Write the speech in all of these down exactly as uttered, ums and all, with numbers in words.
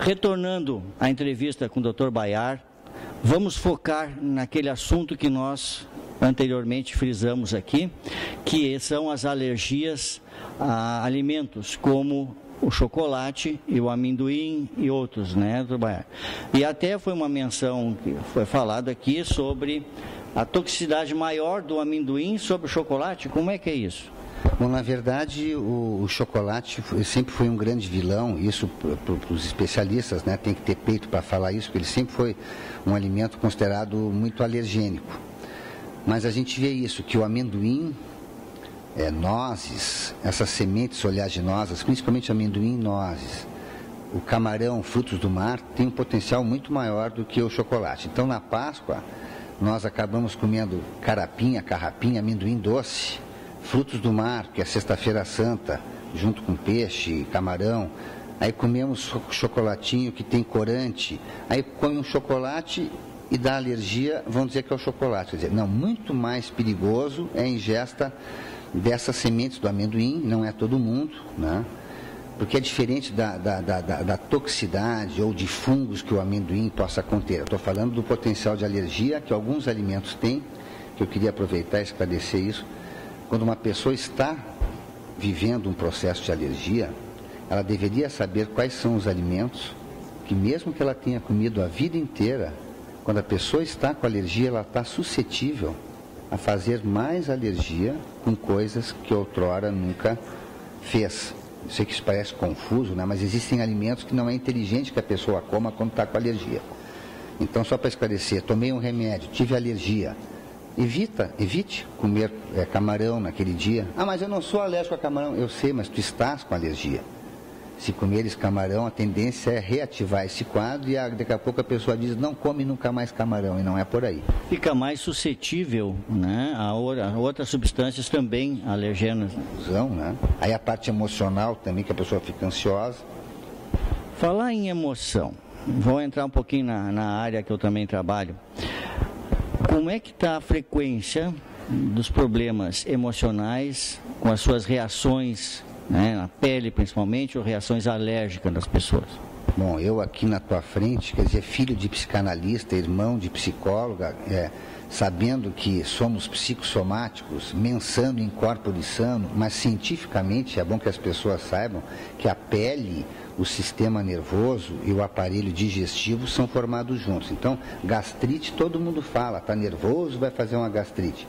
retornando à entrevista com o doutor Bayar, vamos focar naquele assunto que nós anteriormente frisamos aqui, que são as alergias a alimentos, como o chocolate e o amendoim e outros, né, doutor Bayar? E até foi uma menção que foi falado aqui sobre a toxicidade maior do amendoim sobre o chocolate. Como é que é isso? Bom, na verdade, o, o chocolate sempre foi um grande vilão, isso para os especialistas, né, tem que ter peito para falar isso, porque ele sempre foi um alimento considerado muito alergênico. Mas a gente vê isso, que o amendoim, é, nozes, essas sementes oleaginosas, principalmente amendoim e nozes, o camarão, frutos do mar, tem um potencial muito maior do que o chocolate. Então, na Páscoa, nós acabamos comendo carapinha, carrapinha, amendoim doce, frutos do mar, que é sexta-feira santa, junto com peixe, camarão. Aí comemos chocolatinho que tem corante, aí come um chocolate e dá alergia, vão dizer que é o chocolate. Quer dizer, não, muito mais perigoso é a ingesta dessas sementes do amendoim, não é todo mundo, né? Porque é diferente da, da, da, da, da toxicidade ou de fungos que o amendoim possa conter. Eu estou falando do potencial de alergia que alguns alimentos têm, que eu queria aproveitar e esclarecer isso. Quando uma pessoa está vivendo um processo de alergia, ela deveria saber quais são os alimentos que, mesmo que ela tenha comido a vida inteira, quando a pessoa está com alergia, ela está suscetível a fazer mais alergia com coisas que outrora nunca fez. Eu sei que isso parece confuso, né? Mas existem alimentos que não é inteligente que a pessoa coma quando está com alergia. Então, só para esclarecer, tomei um remédio, tive alergia. Evita, evite comer é, camarão naquele dia. Ah, mas eu não sou alérgico a camarão. Eu sei, mas tu estás com alergia. Se comeres camarão, a tendência é reativar esse quadro e daqui a pouco a pessoa diz, não come nunca mais camarão, e não é por aí. Fica mais suscetível, né, a, outra, a outras substâncias também alergênicas. Né? Aí a parte emocional também, que a pessoa fica ansiosa. Falar em emoção, vou entrar um pouquinho na, na área que eu também trabalho. Como é que está a frequência dos problemas emocionais com as suas reações, né, na pele principalmente, ou reações alérgicas das pessoas? Bom, eu aqui na tua frente, quer dizer, filho de psicanalista, irmão de psicóloga, é, sabendo que somos psicossomáticos, mensando em corpore sano, mas cientificamente é bom que as pessoas saibam que a pele, o sistema nervoso e o aparelho digestivo são formados juntos. Então, gastrite todo mundo fala, está nervoso, vai fazer uma gastrite.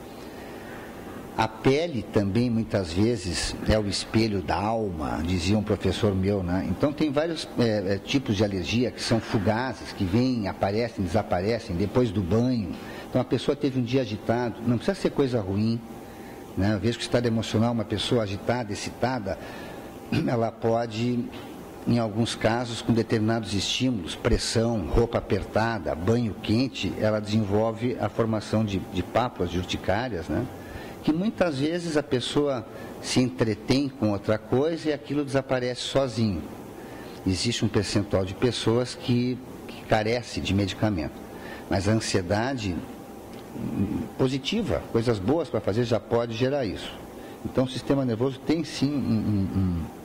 A pele também, muitas vezes, é o espelho da alma, dizia um professor meu, né? Então, tem vários é, tipos de alergia que são fugazes, que vêm, aparecem, desaparecem depois do banho. Então, a pessoa teve um dia agitado, não precisa ser coisa ruim, né? Às vezes, que o estado emocional, uma pessoa agitada, excitada, ela pode, em alguns casos, com determinados estímulos, pressão, roupa apertada, banho quente, ela desenvolve a formação de, de pápulas, de urticárias, né? Que muitas vezes a pessoa se entretém com outra coisa e aquilo desaparece sozinho. Existe um percentual de pessoas que, que carece de medicamento. Mas a ansiedade positiva, coisas boas para fazer, já pode gerar isso. Então o sistema nervoso tem sim um,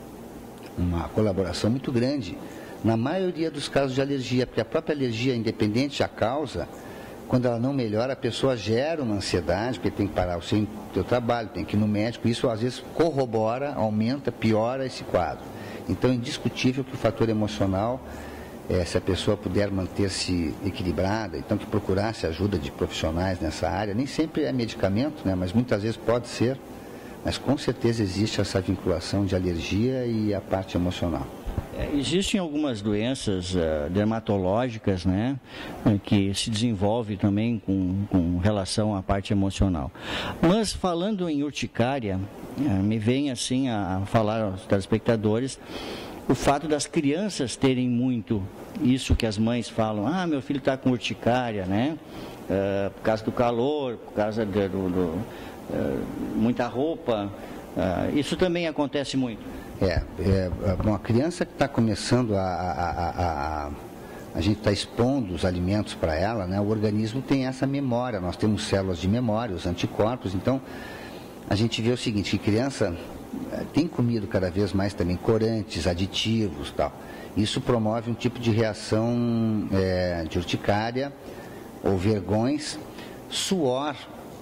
um, uma colaboração muito grande na maioria dos casos de alergia, porque a própria alergia, independente da causa, quando ela não melhora, a pessoa gera uma ansiedade, porque tem que parar o seu, seu trabalho, tem que ir no médico, isso às vezes corrobora, aumenta, piora esse quadro. Então é indiscutível que o fator emocional, é, se a pessoa puder manter-se equilibrada, então que procurasse ajuda de profissionais nessa área, nem sempre é medicamento, né, mas muitas vezes pode ser, mas com certeza existe essa vinculação de alergia e a parte emocional. Existem algumas doenças uh, dermatológicas, né, que se desenvolvem também com, com relação à parte emocional. Mas falando em urticária, uh, me vem assim a, a falar aos telespectadores o fato das crianças terem muito isso que as mães falam, ah, meu filho está com urticária, né, uh, por causa do calor, por causa de, do, do, uh, muita roupa, uh, isso também acontece muito. É, é bom, a criança que está começando a, a, a, a, a gente está expondo os alimentos para ela, né? O organismo tem essa memória, nós temos células de memória, os anticorpos, então a gente vê o seguinte, que criança tem comido cada vez mais também corantes, aditivos e tal, Isso promove um tipo de reação é, de urticária ou vergões. Suor,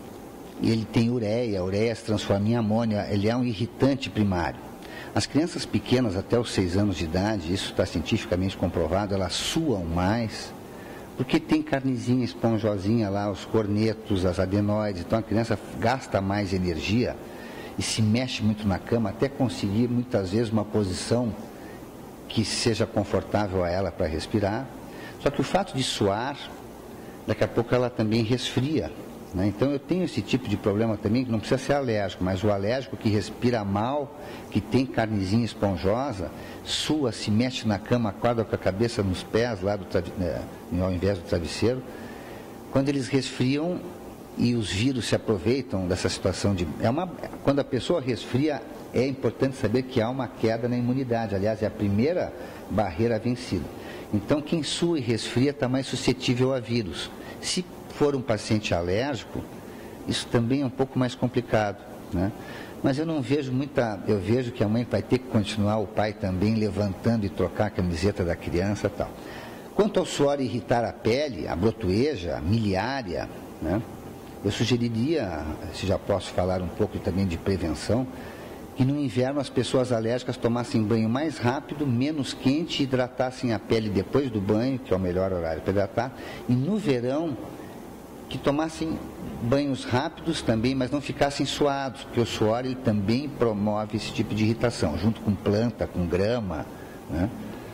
ele tem ureia, a ureia se transforma em amônia, ele é um irritante primário. As crianças pequenas até os seis anos de idade, isso está cientificamente comprovado, elas suam mais, porque tem carnezinha esponjosinha lá, os cornetos, as adenoides, então a criança gasta mais energia e se mexe muito na cama até conseguir muitas vezes uma posição que seja confortável a ela para respirar. Só que o fato de suar, daqui a pouco ela também resfria, né? Então eu tenho esse tipo de problema também, que não precisa ser alérgico, mas o alérgico que respira mal, que tem carnezinha esponjosa, sua, se mexe na cama, acorda com a cabeça nos pés, lá do é, ao invés do travesseiro. Quando eles resfriam e os vírus se aproveitam dessa situação de... É uma, quando a pessoa resfria, é importante saber que há uma queda na imunidade. Aliás, é a primeira barreira vencida. Então, quem sua e resfria está mais suscetível a vírus. Se for um paciente alérgico, isso também é um pouco mais complicado, né? Mas eu não vejo muita... Eu vejo que a mãe vai ter que continuar, o pai também, levantando e trocar a camiseta da criança e tal. Quanto ao suor irritar a pele, a brotoeja, a miliária, né? Eu sugeriria, se já posso falar um pouco também de prevenção, que no inverno as pessoas alérgicas tomassem banho mais rápido, menos quente, hidratassem a pele depois do banho, que é o melhor horário para hidratar, e no verão que tomassem banhos rápidos também, mas não ficassem suados, porque o suor ele também promove esse tipo de irritação, junto com planta, com grama, né?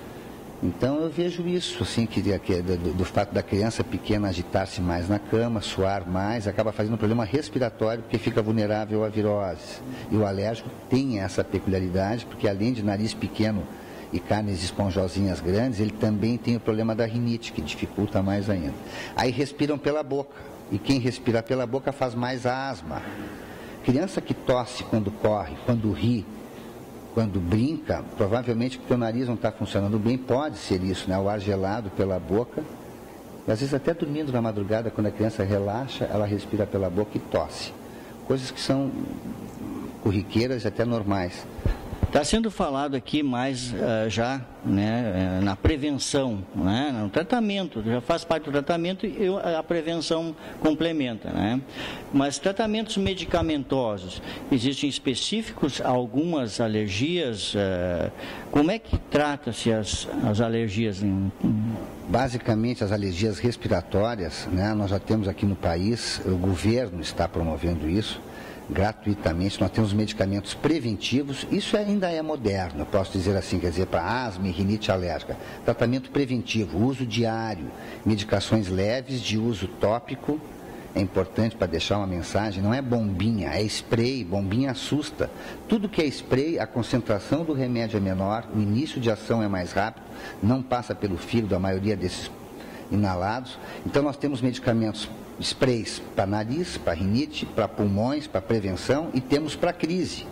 Então eu vejo isso, assim, que, que do, do fato da criança pequena agitar-se mais na cama, suar mais, acaba fazendo um problema respiratório, porque fica vulnerável a viroses. E o alérgico tem essa peculiaridade, porque além de nariz pequeno e carnes esponjosinhas grandes, ele também tem o problema da rinite, que dificulta mais ainda. Aí respiram pela boca, e quem respira pela boca faz mais asma. Criança que tosse quando corre, quando ri, quando brinca, provavelmente porque o nariz não está funcionando bem, pode ser isso, né? O ar gelado pela boca. E às vezes até dormindo na madrugada, quando a criança relaxa, ela respira pela boca e tosse. Coisas que são corriqueiras e até normais. Está sendo falado aqui mais uh, já, né, na prevenção, né, no tratamento, já faz parte do tratamento e a prevenção complementa, né? Mas tratamentos medicamentosos, existem específicos, algumas alergias, uh, como é que trata-se as, as alergias? Em... Basicamente, as alergias respiratórias, né, nós já temos aqui no país, o governo está promovendo isso, gratuitamente. Nós temos medicamentos preventivos, isso ainda é moderno, eu posso dizer assim, quer dizer, para asma e rinite alérgica. Tratamento preventivo, uso diário, medicações leves de uso tópico, é importante para deixar uma mensagem, não é bombinha, é spray, bombinha assusta. Tudo que é spray, a concentração do remédio é menor, o início de ação é mais rápido, não passa pelo fígado a maioria desses inalados. Então nós temos medicamentos sprays para nariz, para rinite, para pulmões, para prevenção e temos para crise.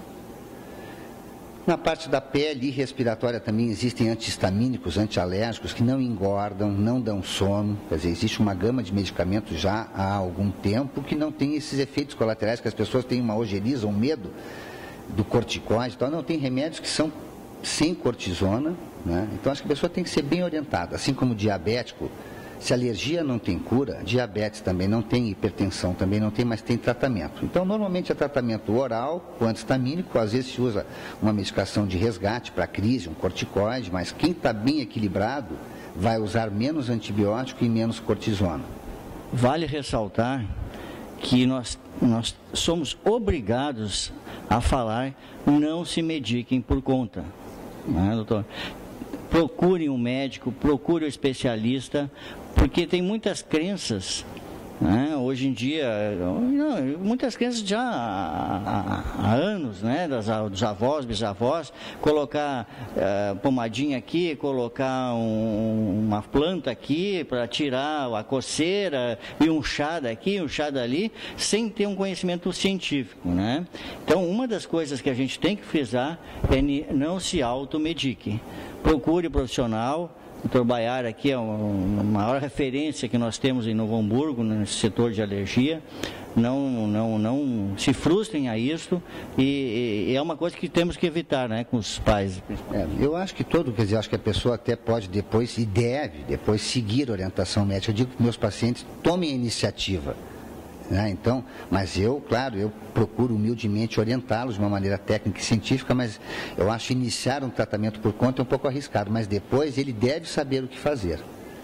Na parte da pele e respiratória também existem antihistamínicos, antialérgicos que não engordam, não dão sono. Quer dizer, existe uma gama de medicamentos já há algum tempo que não tem esses efeitos colaterais, que as pessoas têm uma ojeriza, um medo do corticoide. Então não tem remédios que são sem cortisona, né? Então acho que a pessoa tem que ser bem orientada, assim como o diabético. Se alergia não tem cura, diabetes também não tem, hipertensão também não tem, mas tem tratamento. Então, normalmente é tratamento oral, com antihistamínico, às vezes se usa uma medicação de resgate para crise, um corticoide, mas quem está bem equilibrado vai usar menos antibiótico e menos cortisona. Vale ressaltar que nós, nós somos obrigados a falar, não se mediquem por conta, né, doutor? Procurem um médico, procure um especialista, porque tem muitas crenças, né? Hoje em dia, não, muitas crenças já há, há, há anos, né? Das, dos avós, bisavós, colocar uh, pomadinha aqui, colocar um, uma planta aqui para tirar a coceira e um chá daqui, um chá dali, sem ter um conhecimento científico, né? Então, uma das coisas que a gente tem que frisar é não se automedique. Procure profissional, doutor Baiar aqui é a maior referência que nós temos em Novo Hamburgo, nesse setor de alergia. Não, não, não se frustrem a isso e, e é uma coisa que temos que evitar, né, com os pais. É, eu acho que todo, quer dizer, acho que a pessoa até pode depois e deve depois seguir a orientação médica. Eu digo que meus pacientes tomem a iniciativa. Né? Então, mas eu, claro, eu procuro humildemente orientá-los de uma maneira técnica e científica, mas eu acho que iniciar um tratamento por conta é um pouco arriscado, mas depois ele deve saber o que fazer.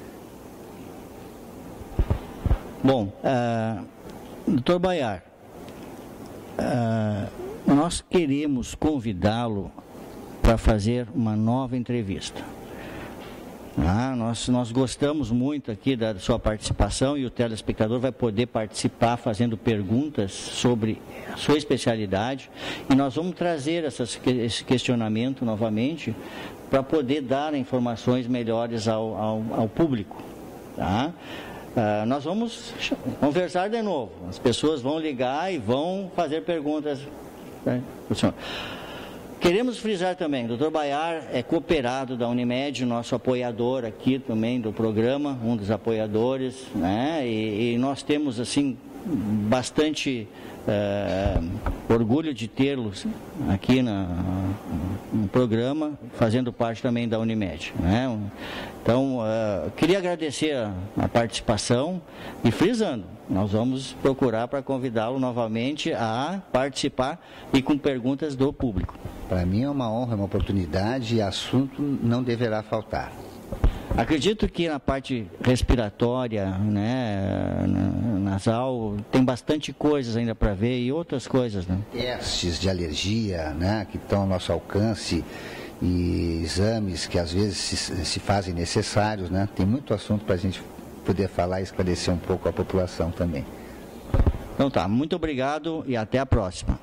Bom, uh, doutor Baiar, uh, nós queremos convidá-lo para fazer uma nova entrevista. Ah, nós, nós gostamos muito aqui da sua participação e o telespectador vai poder participar fazendo perguntas sobre a sua especialidade e nós vamos trazer essas, esse questionamento novamente para poder dar informações melhores ao, ao, ao público. Tá? Ah, nós vamos conversar de novo, as pessoas vão ligar e vão fazer perguntas. Né, para o senhor. Queremos frisar também, o doutor Baiar é cooperado da Unimed, nosso apoiador aqui também do programa, um dos apoiadores, né? E, e nós temos, assim, bastante é, orgulho de tê-los aqui na, no programa, fazendo parte também da Unimed, né? Então, uh, queria agradecer a, a participação e frisando, nós vamos procurar para convidá-lo novamente a participar e com perguntas do público. Para mim é uma honra, é uma oportunidade e assunto não deverá faltar. Acredito que na parte respiratória, né, nasal, tem bastante coisas ainda para ver e outras coisas, né? Testes de alergia, né, que estão ao nosso alcance e exames que às vezes se, se fazem necessários, né? Tem muito assunto para a gente poder falar e esclarecer um pouco a população também. Então tá, muito obrigado e até a próxima.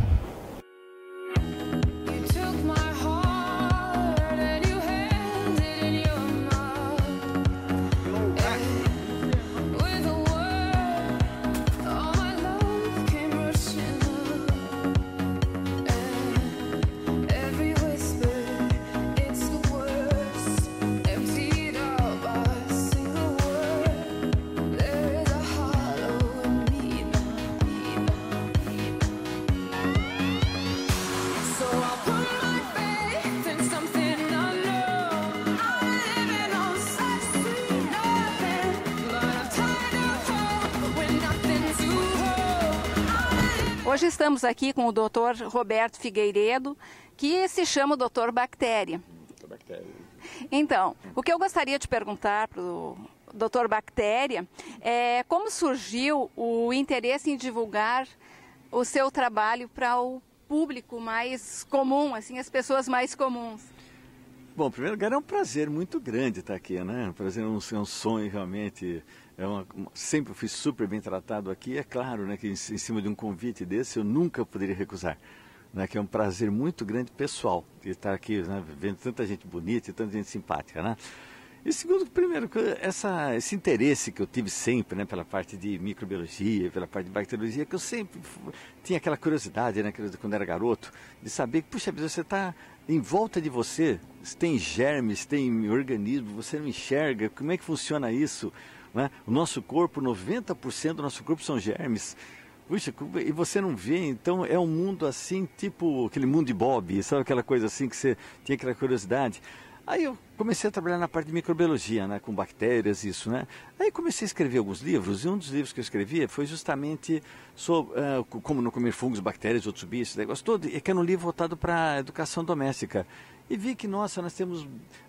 Hoje estamos aqui com o doutor Roberto Figueiredo, que se chama doutor Bactéria. doutor Bactéria. Então, o que eu gostaria de perguntar para o doutor Bactéria é como surgiu o interesse em divulgar o seu trabalho para o público mais comum, assim, as pessoas mais comuns. Bom, em primeiro lugar, é um prazer muito grande estar aqui, né? Um prazer, um, um sonho realmente. É uma, uma, sempre fui super bem tratado aqui. É claro, né, que em, em cima de um convite desse eu nunca poderia recusar. Né, que é um prazer muito grande pessoal de estar aqui, né, vendo tanta gente bonita e tanta gente simpática, né? E segundo, primeiro, essa, esse interesse que eu tive sempre, né, pela parte de microbiologia, pela parte de bacteriologia, que eu sempre tinha aquela curiosidade, né, quando era garoto, de saber que, puxa vida, você está em volta de você, tem germes, tem organismo, você não enxerga, como é que funciona isso? Né? O nosso corpo, noventa por cento do nosso corpo são germes. Puxa, e você não vê, então é um mundo assim, tipo aquele mundo de Bob, sabe aquela coisa assim que você tinha aquela curiosidade. Aí eu comecei a trabalhar na parte de microbiologia, né, com bactérias, isso, né. Aí comecei a escrever alguns livros, e um dos livros que eu escrevia foi justamente sobre uh, como não comer fungos, bactérias, outros bichos, esse negócio todo, e que era um livro voltado para a educação doméstica. E vi que, nossa, nós temos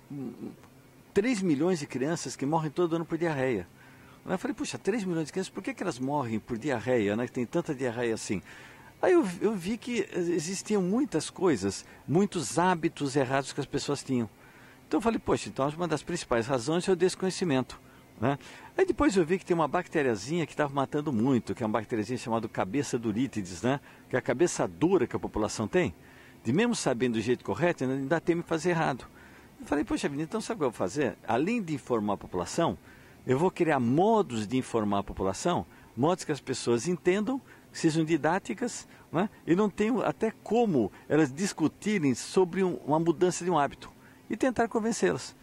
três milhões de crianças que morrem todo ano por diarreia. Eu falei, puxa, três milhões de crianças, por que, que elas morrem por diarreia, né? Que tem tanta diarreia assim? Aí eu, eu vi que existiam muitas coisas, muitos hábitos errados que as pessoas tinham. Então eu falei, poxa, então uma das principais razões é o desconhecimento. Né? Aí depois eu vi que tem uma bactériazinha que estava matando muito, que é uma bactériazinha chamada cabeça durítides, né? Que é a cabeça dura que a população tem. De mesmo sabendo do jeito correto, ainda tem me fazer errado. Eu falei, poxa vida, então sabe o que eu vou fazer? Além de informar a população, eu vou criar modos de informar a população, modos que as pessoas entendam, que sejam didáticas, né? E não tenham até como elas discutirem sobre um, uma mudança de um hábito e tentar convencê-las.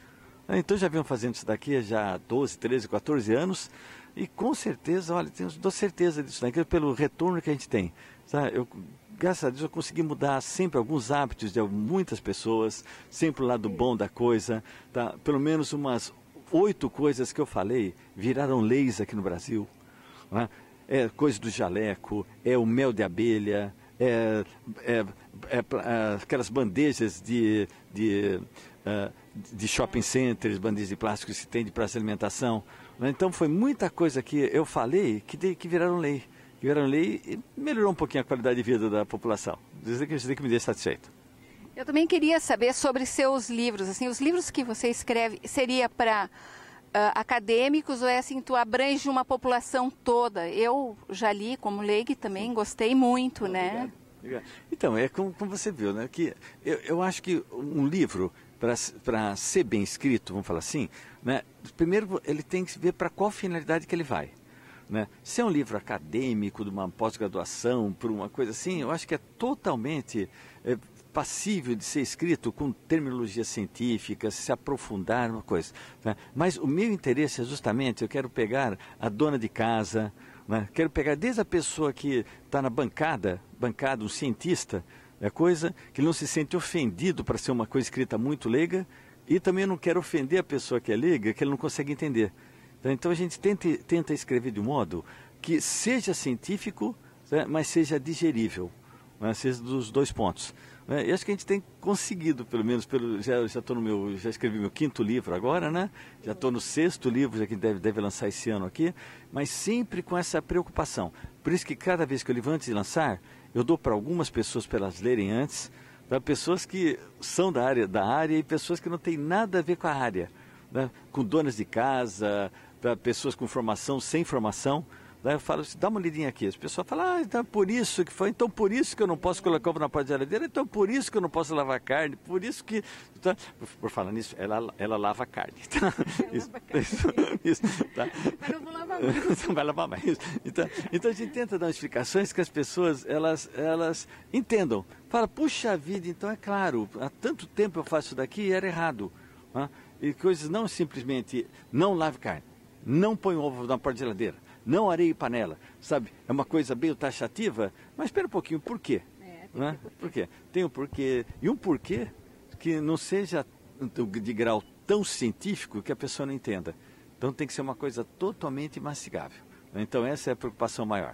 Então já vinham fazendo isso daqui já há doze, treze, quatorze anos, e com certeza, olha, tenho dou certeza disso daqui, pelo retorno que a gente tem. Tá? Eu, graças a Deus eu consegui mudar sempre alguns hábitos de muitas pessoas, sempre o lado bom da coisa, tá? Pelo menos umas oito coisas que eu falei viraram leis aqui no Brasil. Né? É coisa do jaleco, é o mel de abelha, é, é, é, é aquelas bandejas de, de, uh, de shopping centers, bandejas de plástico que se tem de praça de alimentação. Né? Então foi muita coisa que eu falei que, de, que viraram lei. Que viraram lei e melhorou um pouquinho a qualidade de vida da população. Dizer que isso que me deixa satisfeito. Eu também queria saber sobre seus livros. Assim, os livros que você escreve, seria para Uh, acadêmicos ou é assim, tu abrange uma população toda? Eu já li como leigo também, gostei muito, oh, né? Obrigado, obrigado. Então, é como, como você viu, né? Que eu, eu acho que um livro, para ser bem escrito, vamos falar assim, né? Primeiro ele tem que ver para qual finalidade que ele vai. Né? Se é um livro acadêmico, de uma pós-graduação, por uma coisa assim, eu acho que é totalmente... É, passível de ser escrito com terminologia científica, se aprofundar numa coisa. Né? Mas o meu interesse é justamente, eu quero pegar a dona de casa, né? Quero pegar desde a pessoa que está na bancada, bancada, um cientista, é coisa que não se sente ofendido para ser uma coisa escrita muito leiga, e também não quero ofender a pessoa que é leiga, que ele não consegue entender. Então a gente tenta, tenta escrever de um modo que seja científico, né? Mas seja digerível, né? Seja dos dois pontos. E acho que a gente tem conseguido, pelo menos, pelo, já estou no meu, já escrevi meu quinto livro agora, né? Já estou no sexto livro, já que deve, deve lançar esse ano aqui, mas sempre com essa preocupação. Por isso que cada vez que eu livro antes de lançar, eu dou para algumas pessoas para elas lerem antes, para pessoas que são da área, da área e pessoas que não têm nada a ver com a área, né? Com donas de casa, para pessoas com formação, sem formação. Daí eu falo assim, dá uma lidinha aqui. As pessoas falam, ah, então por isso que foi, então por isso que eu não posso colocar ovo na porta da geladeira, então por isso que eu não posso lavar carne, por isso que... Então, por falar nisso, ela, ela lava carne. Tá? Isso, lava carne. Isso, isso, tá? Mas não vou lavar mais. Não vai lavar mais. Então, então a gente tenta dar explicações que as pessoas, elas, elas entendam. Fala, puxa vida, então é claro, há tanto tempo eu faço isso daqui e era errado. Né? E coisas não simplesmente, não lave carne, não põe ovo na porta da geladeira, não areia e panela, sabe? É uma coisa bem taxativa, mas espera um pouquinho, por quê? É, tem né? Por quê? Tem um porquê, e um porquê que não seja de grau tão científico que a pessoa não entenda. Então tem que ser uma coisa totalmente mastigável. Então essa é a preocupação maior.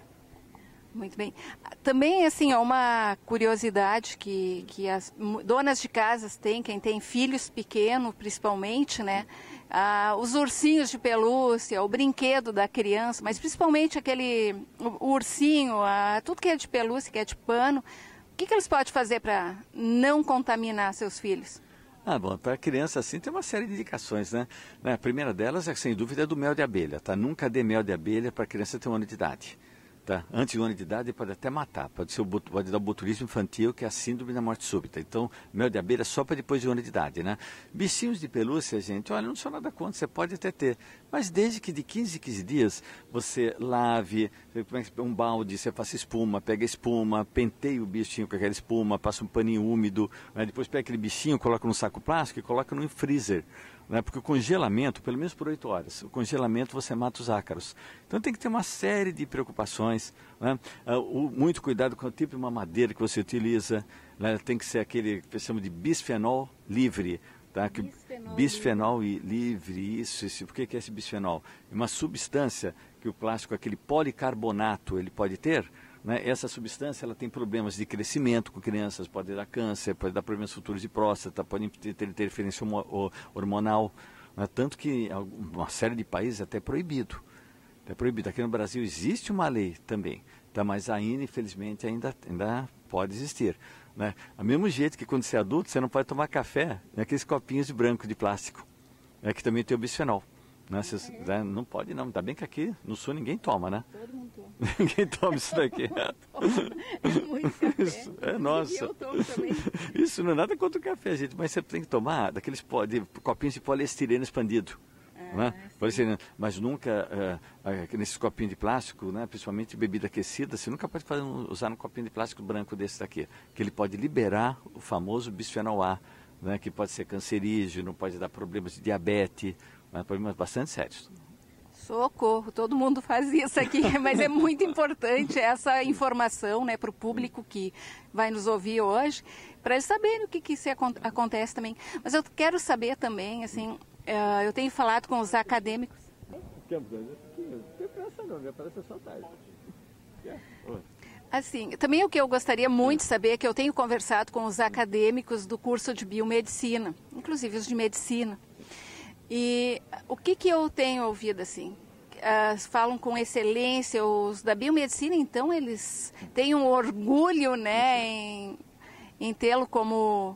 Muito bem. Também, assim, ó, uma curiosidade que, que as donas de casas têm, quem tem filhos pequenos, principalmente, né? Ah, os ursinhos de pelúcia, o brinquedo da criança, mas principalmente aquele o, o ursinho, ah, tudo que é de pelúcia, que é de pano. O que, que eles podem fazer para não contaminar seus filhos? Ah, bom, para a criança assim tem uma série de indicações, né? A primeira delas, é, sem dúvida, é do mel de abelha, tá? Nunca dê mel de abelha para a criança ter um ano de idade. Tá? Antes de um ano de idade pode até matar, pode, ser o, pode dar o botulismo infantil, que é a síndrome da morte súbita. Então, mel de abelha só para depois de um ano de idade, né? Bichinhos de pelúcia, gente, olha, não sou nada contra, você pode até ter, mas desde que de quinze em quinze dias você lave, um balde, você faça espuma, pega espuma, penteia o bichinho com aquela espuma, passa um paninho úmido, né? Depois pega aquele bichinho, coloca num saco plástico e coloca no freezer. Né? Porque o congelamento, pelo menos por oito horas, o congelamento você mata os ácaros. Então tem que ter uma série de preocupações, né? Uh, o, muito cuidado com o tipo de mamadeira que você utiliza, né? Tem que ser aquele que chama de bisfenol livre. Tá? Que, bisfenol, bisfenol livre. livre, isso, isso. Por que, que é esse bisfenol? É uma substância que o plástico, aquele policarbonato, ele pode ter. Né? Essa substância ela tem problemas de crescimento com crianças, pode dar câncer, pode dar problemas futuros de próstata, pode ter interferência hormonal, né? Tanto que em uma série de países é até proibido. É proibido. Aqui no Brasil existe uma lei também, tá? Mas ainda, infelizmente, ainda, ainda pode existir. Né? Do mesmo jeito que quando você é adulto, você não pode tomar café naqueles copinhos de branco de plástico, né? Que também tem o bisfenol. Né? Cês, né? Não pode não, ainda bem que aqui no sul ninguém toma, né? Todo mundo toma. Ninguém toma isso daqui. É muito café. Isso, é nossa. Eu tomo também. Isso não é nada contra o café, gente, mas você tem que tomar daqueles po, de, copinhos de poliestireno expandido. Ah, né? Poliestireno, mas nunca, uh, nesses copinhos de plástico, né? Principalmente bebida aquecida, você nunca pode fazer, usar um copinho de plástico branco desse daqui, que ele pode liberar o famoso bisfenol A. né, que pode ser cancerígeno, pode dar problemas de diabetes, né, problemas bastante sérios. Socorro, todo mundo faz isso aqui, mas é muito importante essa informação, né, para o público que vai nos ouvir hoje, para eles saberem o que, que isso acontece também. Mas eu quero saber também, assim, uh, eu tenho falado com os acadêmicos. Assim, também o que eu gostaria muito de saber é que eu tenho conversado com os acadêmicos do curso de biomedicina, inclusive os de medicina. E o que, que eu tenho ouvido assim? Uh, falam com excelência, os da biomedicina, então eles têm um orgulho, né, em, em tê-lo como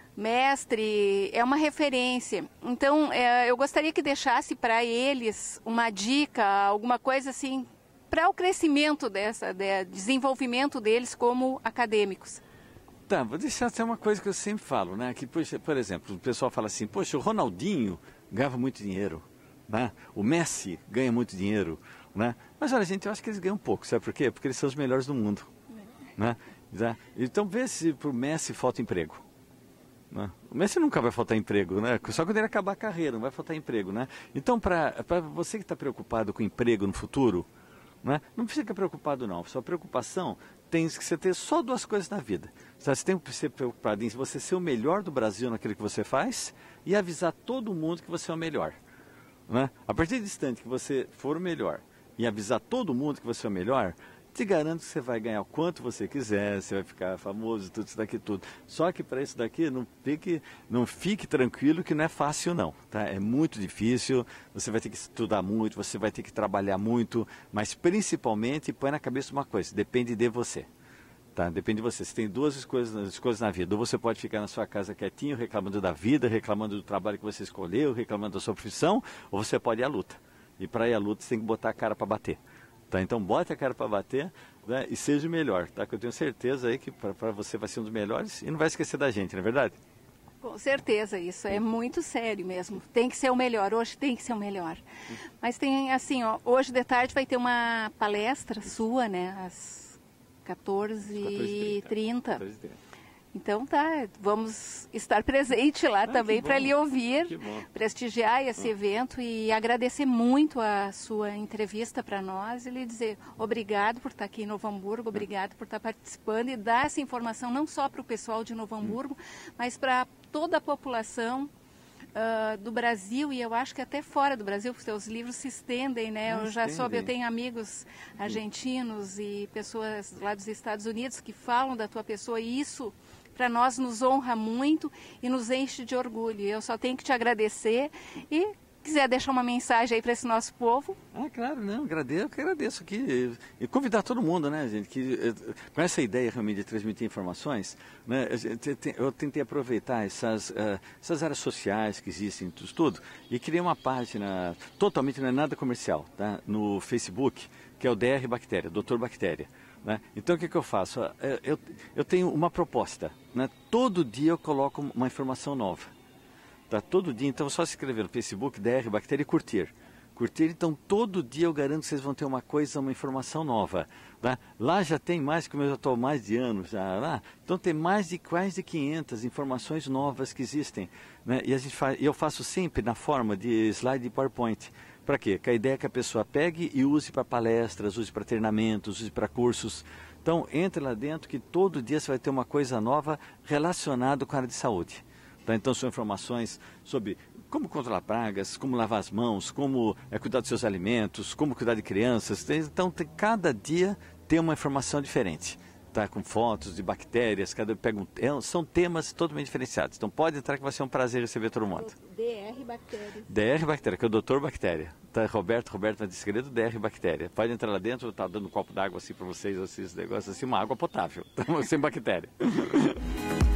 mestre, é uma referência. Então, é, eu gostaria que deixasse para eles uma dica, alguma coisa assim, para o crescimento dessa, de, desenvolvimento deles como acadêmicos. Tá, vou deixar até uma coisa que eu sempre falo, né? Que, por exemplo, o pessoal fala assim, poxa, o Ronaldinho ganhava muito dinheiro, né? O Messi ganha muito dinheiro, né? Mas olha, gente, eu acho que eles ganham pouco, sabe por quê? Porque eles são os melhores do mundo, né? Então vê se para o Messi falta emprego, né? O Messi nunca vai faltar emprego, né? Só quando ele acabar a carreira, não vai faltar emprego, né? Então, para você que está preocupado com emprego no futuro, né? Não fica preocupado não, sua preocupação tem que você ter só duas coisas na vida. Você tem que ser preocupado em você ser o melhor do Brasil naquilo que você faz e avisar todo mundo que você é o melhor, né? A partir do instante que você for o melhor e avisar todo mundo que você é o melhor, te garanto que você vai ganhar o quanto você quiser, você vai ficar famoso, tudo isso daqui, tudo. Só que para isso daqui, não fique, não fique tranquilo que não é fácil não, tá? É muito difícil, você vai ter que estudar muito, você vai ter que trabalhar muito, mas principalmente, põe na cabeça uma coisa, depende de você. Tá? Depende de você. Você tem duas coisas, escolhas na vida. Ou você pode ficar na sua casa quietinho, reclamando da vida, reclamando do trabalho que você escolheu, reclamando da sua profissão, ou você pode ir à luta. E para ir à luta, você tem que botar a cara para bater. Tá? Então, bote a cara para bater, né? E seja o melhor. Tá? Que eu tenho certeza aí que para você vai ser um dos melhores e não vai esquecer da gente, não é verdade? Com certeza, isso é muito sério mesmo. Tem que ser o melhor, hoje tem que ser o melhor. Mas tem assim, ó, hoje de tarde vai ter uma palestra sua, né? Às quatorze e trinta. Então tá, vamos estar presente lá ah, também para lhe ouvir, prestigiar esse evento e agradecer muito a sua entrevista para nós e lhe dizer obrigado por estar aqui em Novo Hamburgo, obrigado por estar participando e dar essa informação não só para o pessoal de Novo Hamburgo, hum. mas para toda a população Uh, do Brasil e eu acho que até fora do Brasil, porque os livros se estendem, né? Não eu já estende. soube, eu tenho amigos argentinos e pessoas lá dos Estados Unidos que falam da tua pessoa e isso para nós nos honra muito e nos enche de orgulho. Eu só tenho que te agradecer e quiser deixar uma mensagem aí para esse nosso povo. Ah, claro, não, agradeço, eu que agradeço aqui e convidar todo mundo, né, gente, que com essa ideia realmente de transmitir informações, né, eu tentei aproveitar essas, uh, essas áreas sociais que existem, tudo, e criei uma página totalmente, não é nada comercial, tá, no Facebook, que é o D R Bactéria, doutor Bactéria. Né? Então o que, que eu faço? Eu, eu tenho uma proposta, né? Todo dia eu coloco uma informação nova. Tá, todo dia, então é só se inscrever no Facebook, D R Bactéria e curtir. Curtir, então todo dia eu garanto que vocês vão ter uma coisa, uma informação nova. Tá? Lá já tem mais, como eu já estou há mais de anos já lá, então tem mais de quase quinhentas informações novas que existem. Né? E a gente faz, eu faço sempre na forma de slide de PowerPoint. Para quê? Que a ideia é que a pessoa pegue e use para palestras, use para treinamentos, use para cursos. Então entre lá dentro que todo dia você vai ter uma coisa nova relacionada com a área de saúde. Então são informações sobre como controlar pragas, como lavar as mãos, como é, cuidar dos seus alimentos, como cuidar de crianças. Então tem, cada dia tem uma informação diferente, tá? Com fotos de bactérias, cada pega um, é, são temas totalmente diferenciados. Então pode entrar que vai ser um prazer receber todo mundo. D R Bactéria. D R Bactéria, que é o doutor Bactéria. Tá, Roberto, Roberto vai segredo, D R Bactéria. Pode entrar lá dentro, tá dando um copo d'água assim para vocês, assim, esse negócio assim, uma água potável, sem bactéria.